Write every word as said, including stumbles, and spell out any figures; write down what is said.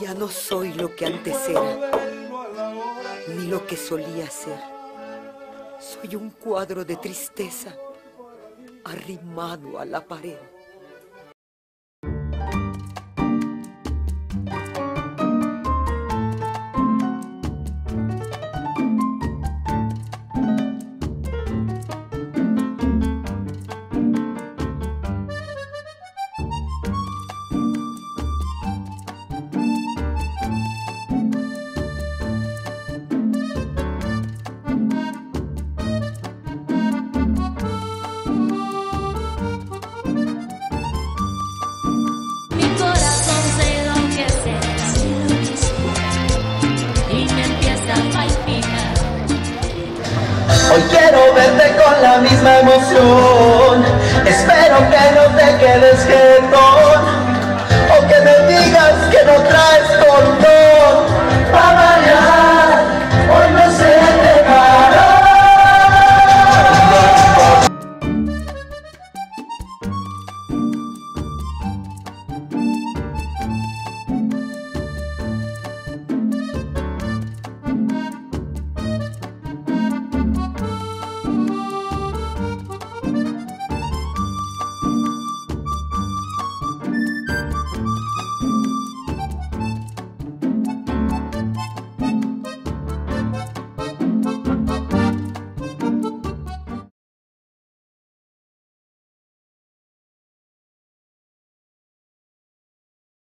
Ya no soy lo que antes era, ni lo que solía ser. Soy un cuadro de tristeza arrimado a la pared. Hoy quiero verte con la misma emoción. Espero que no te quedes quietón, o que me digas que no te